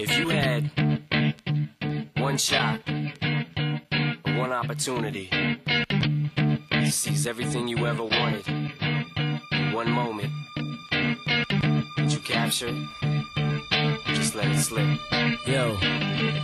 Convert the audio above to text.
If you had one shot, one opportunity to seize everything you ever wanted, one moment, did you capture it? Just let it slip. Yo.